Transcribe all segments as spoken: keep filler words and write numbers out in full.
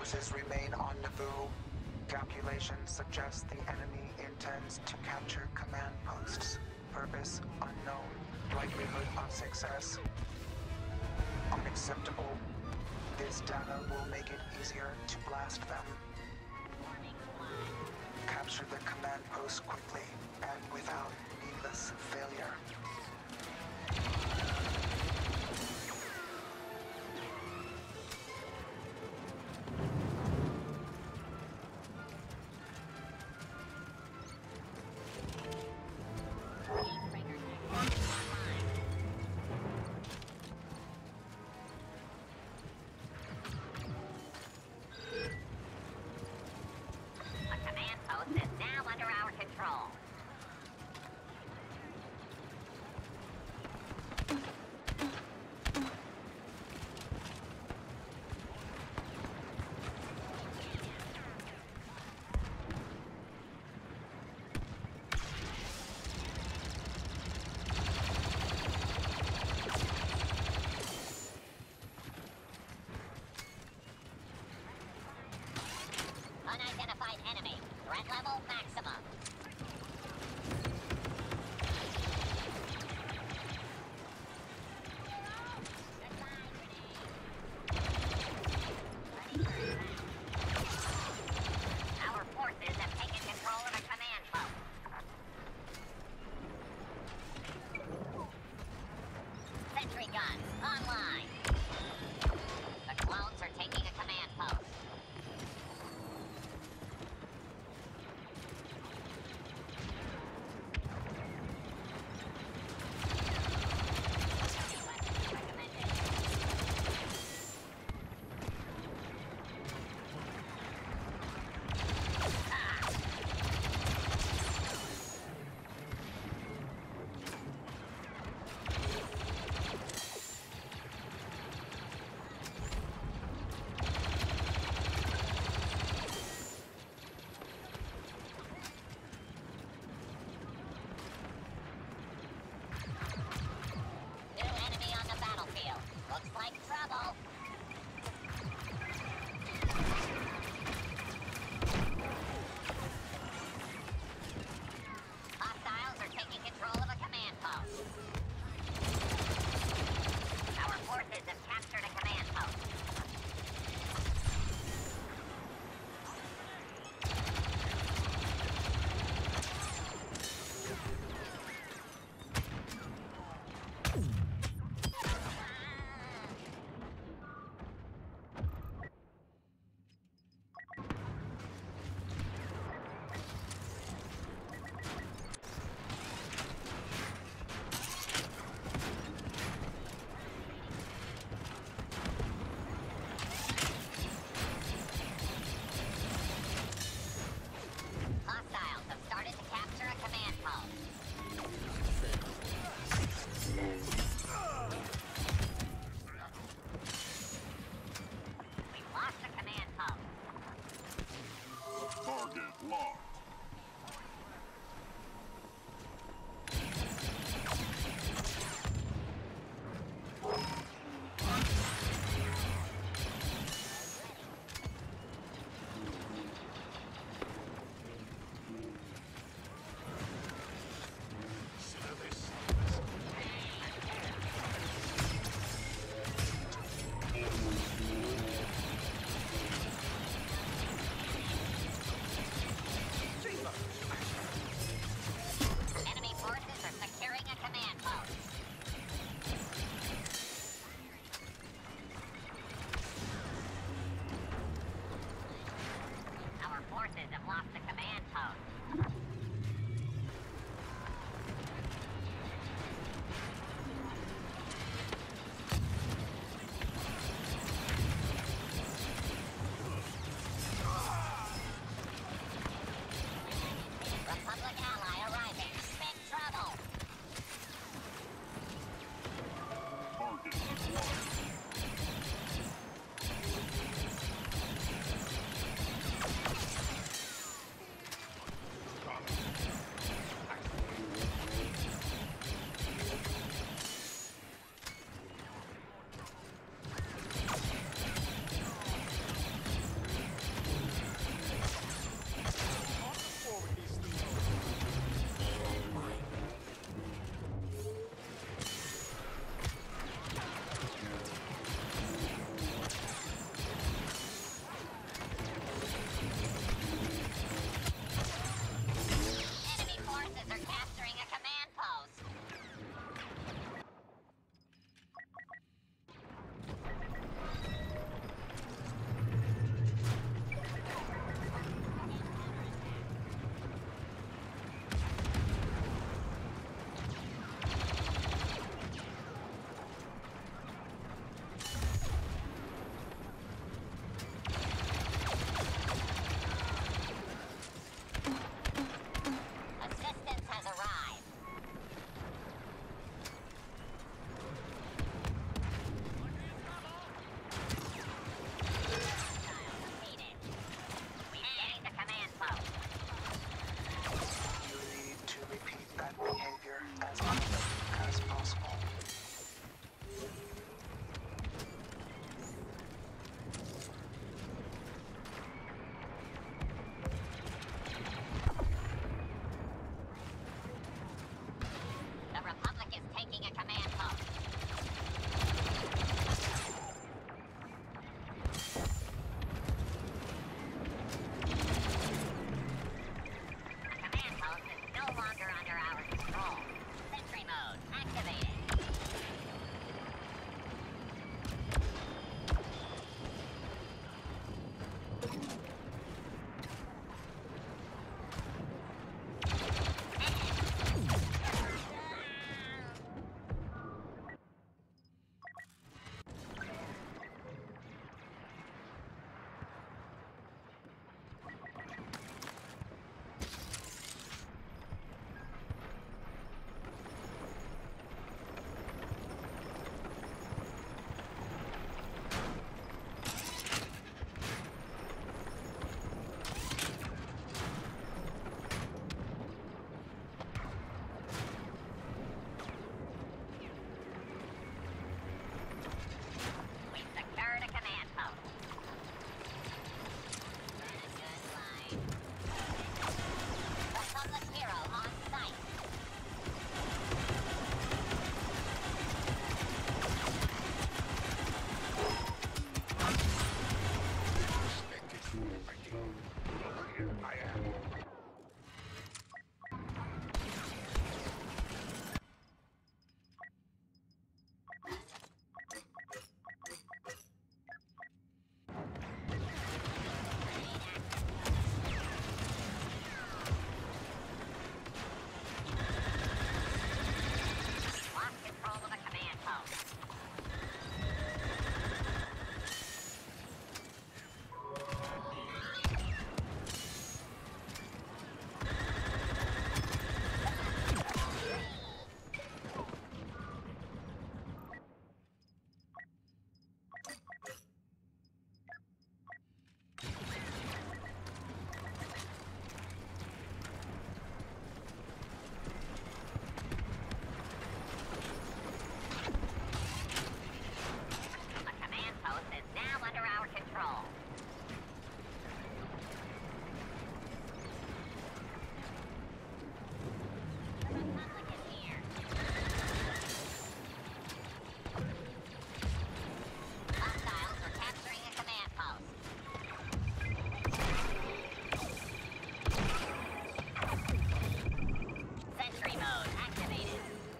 forces remain on Naboo. Calculations suggest the enemy intends to capture command posts. Purpose unknown. Likelihood of success unacceptable. This data will make it easier to blast them. Capture the command post quickly and without needless failure. Unidentified enemy. Threat level maximum. Our forces have taken control of a command post. Sentry gun online. The clones are taking a command post. Looks like trouble. Hostiles are taking control of a command post. Our forces have captured a command post. Target locked. Enemy forces are securing a command post. Our forces have lost the command post. Republic ally arriving. Big trouble. Target locked. Here I am. Lost control of a command post. A command post is now under our control. The Republic is here. Hostiles are capturing a command post. Sentry mode activated.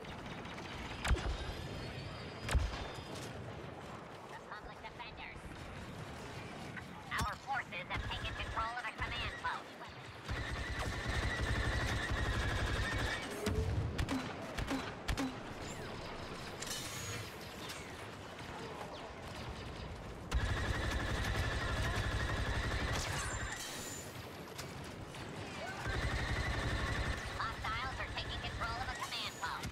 Republic defenders. Our forces have taken control of a command post. Hostiles are taking control of a command post.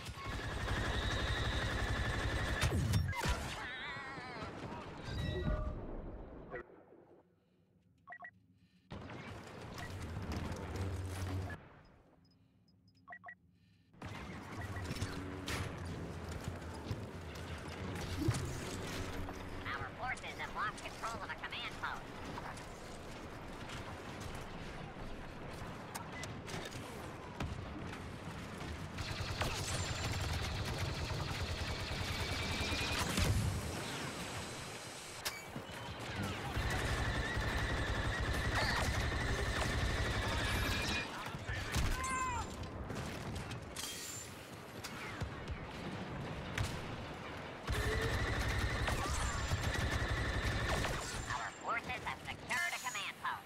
Our forces have lost control of a command post. Our forces have secured a command post.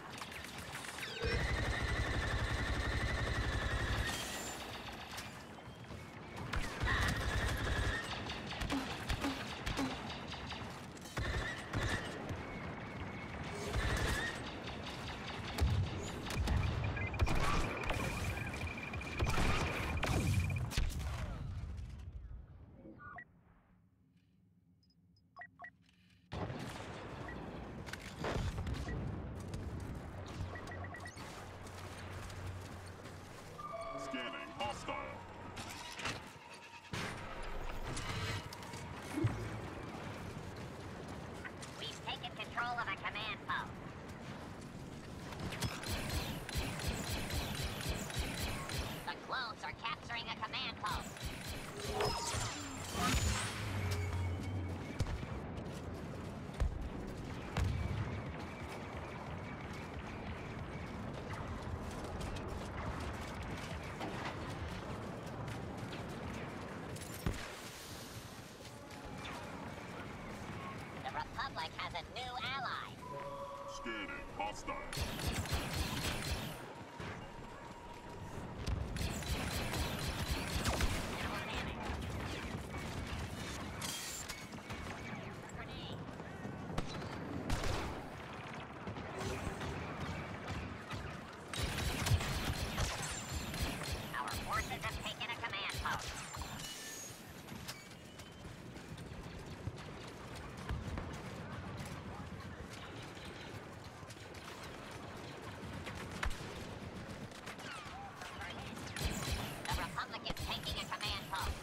Scanning hostile. We've taken control of a command post. The clones are capturing a command post. The Republic has a new ally. Scanning hostile. Grenade. Our forces have taken a command post. The Republic is taking a command post.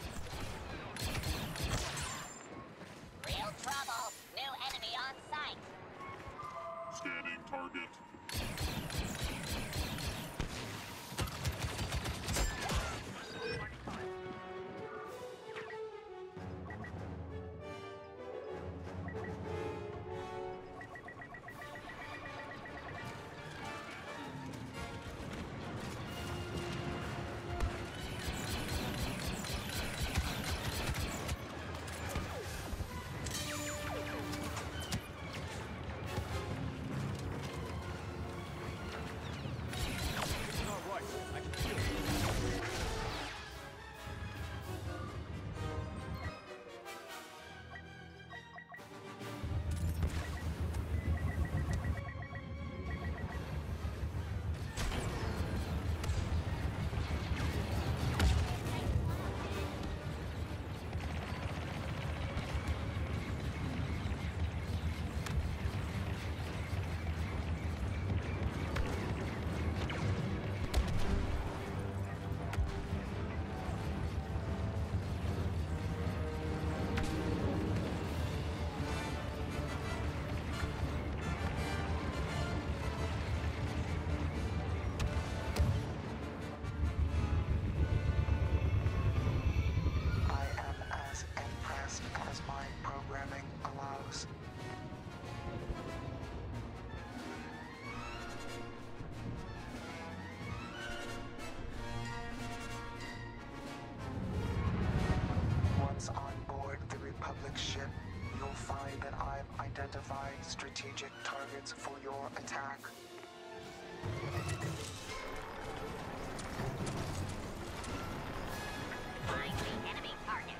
Real trouble. New enemy on sight. Scanning target. Identify strategic targets for your attack. Find the enemy target.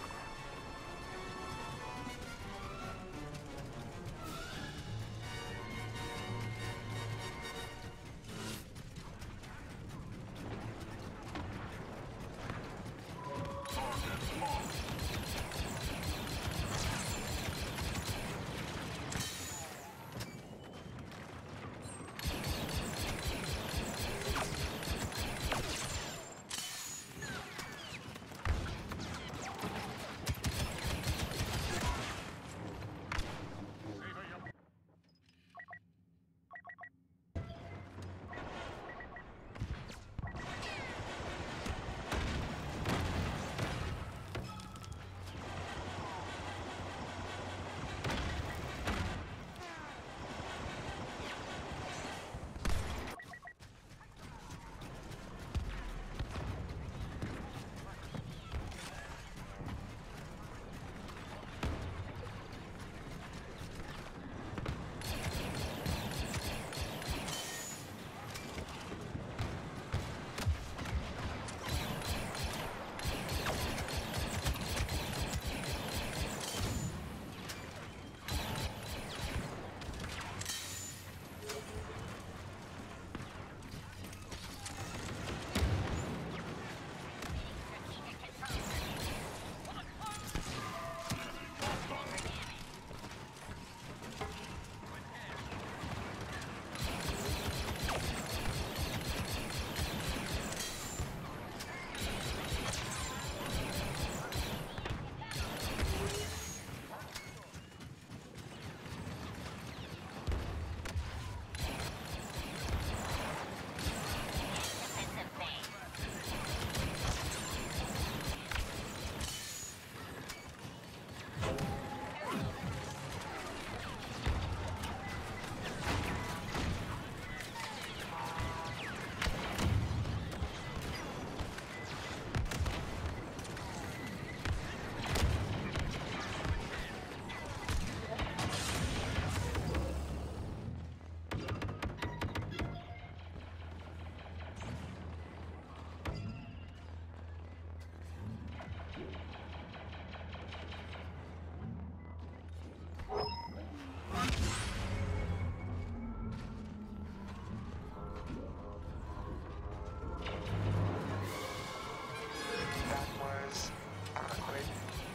That was adequate.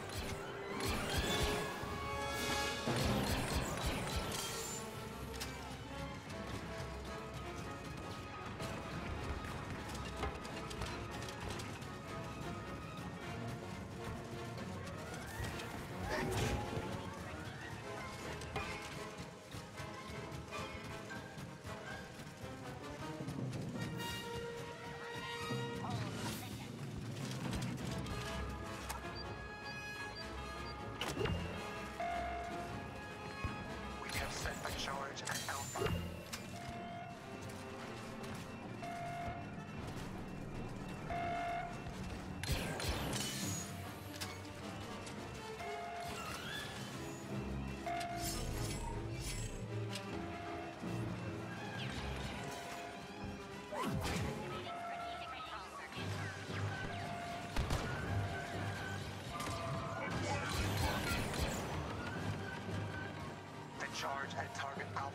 We have set a charge at Alpha. The charge at target Alpha